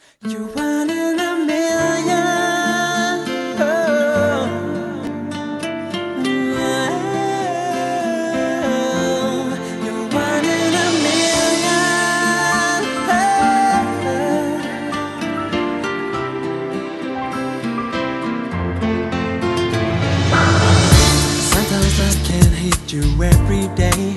You're one in a million. Oh, yeah. You're one in a million. Sometimes I can hit you every day.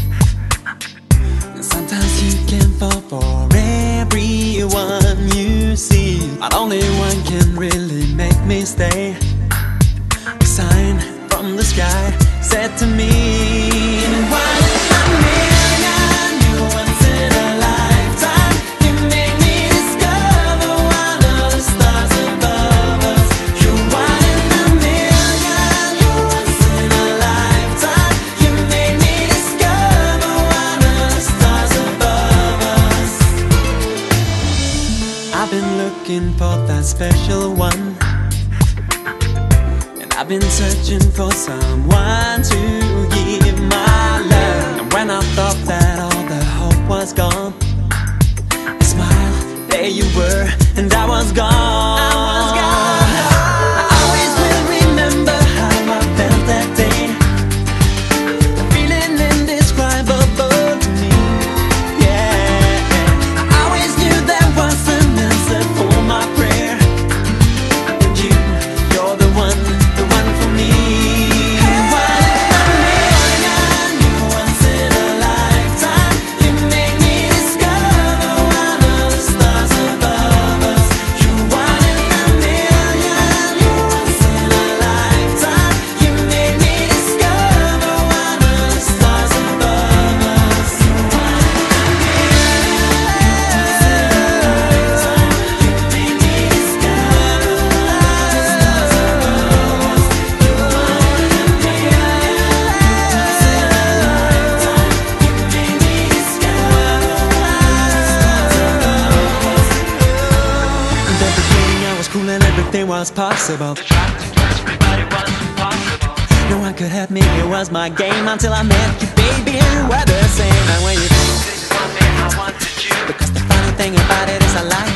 Sometimes you can fall for everyone you see, but only one can really make me stay. A sign from the sky said to me, "One in a million, you're once in a lifetime. You make me discover one of the stars above us. You're one in a million, you're once in a lifetime. You make me discover one of the stars above us." I've been looking for that special one, and I've been searching for someone to give my love. And when I thought that all the hope was gone, I smiled, there you were, and I was gone. I always will remember how I felt that day. The feeling indescribable to me. Yeah, I always knew there was an answer for my prayer. And you're the one for me. One in a million, you're once in a lifetime. You make me discover one of the stars above us. You're one in a million, you're once in a lifetime. You make me discover one of the stars above us. You're one in a million, you make me discover one of the stars above us. You're one in a million, once in a lifetime. You make me discover one of the stars above us. In the beginning I was cool and everything was possible. The try to trust everybody was impossible. No one could help me, it was my game until I met you, baby, and we're the same. And when you didn't want me, I wanted you. Because the funny thing about it is I like